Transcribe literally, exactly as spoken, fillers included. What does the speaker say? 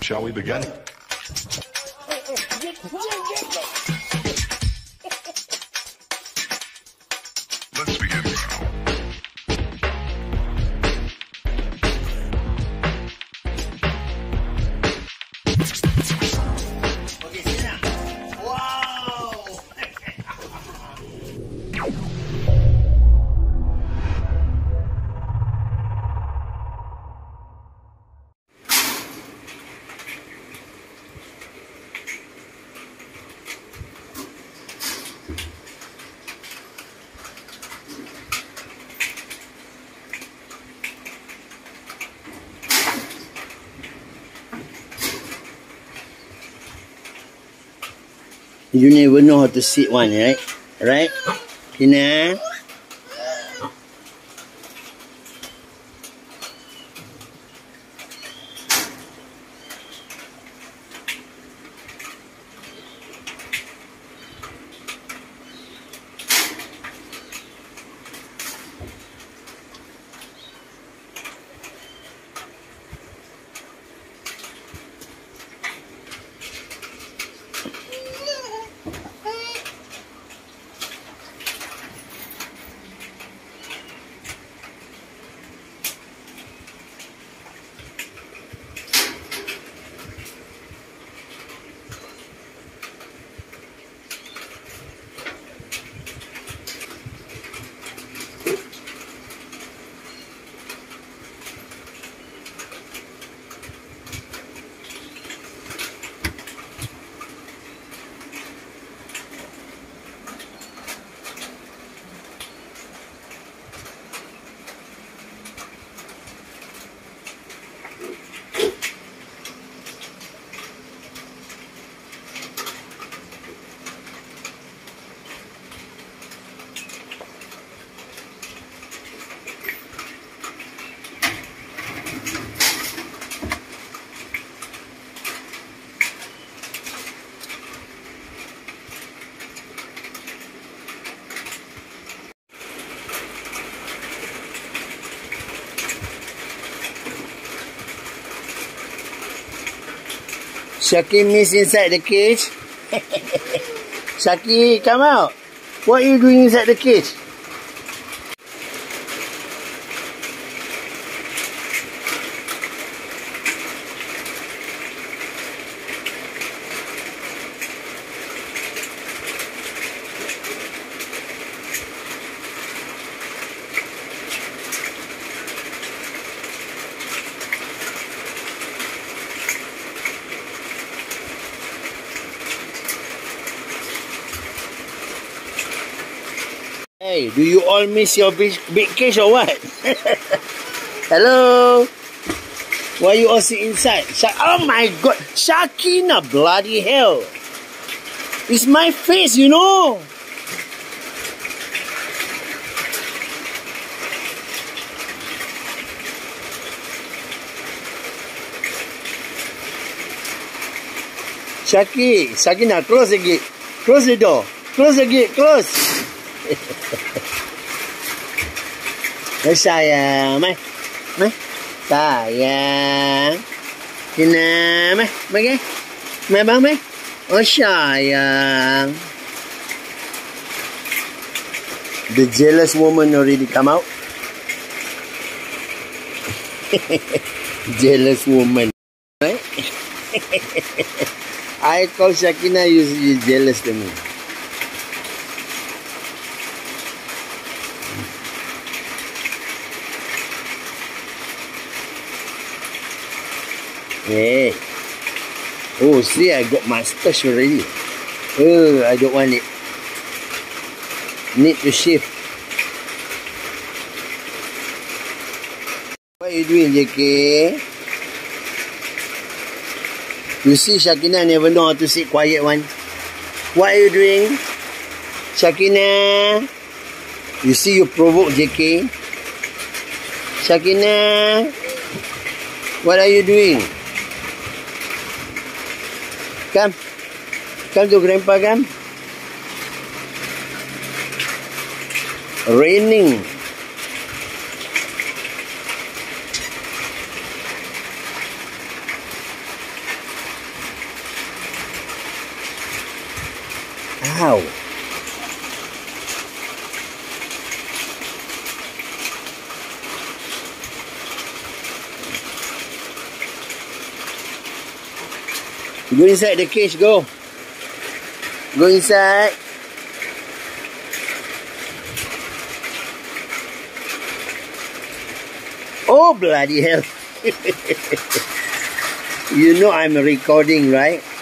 Shall we begin? Let's begin now. Okay, sit down. Wow! You never know how to sit one, right? Right? Tina? Shaki miss inside the cage. Shaki, come out. What are you doing inside the cage? Hey, do you all miss your big, big cage or what? Hello? Why you all sit inside? Sha oh my god, Shakina, bloody hell. It's my face, you know. Shaki, Shakina, close the gate. Close the door. Close the gate, close. Mai sayang, mai, mai, sayang, Tina, mai, mai, mai bang, mai, oh sayang. The jealous woman already come out. Jealous woman, right? I call Shakina, you, you jealous to me. Hey. Oh, see, I got my stash already. Oh, I don't want it. Need to shift. What are you doing, J K? You see, Shakina never know how to sit quiet one. What are you doing? Shakina? You see, you provoke J K. Shakina? What are you doing? Come. Come to Grandpa, come. Raining. Go inside the cage, go. Go inside. Oh, bloody hell. You know I'm recording, right?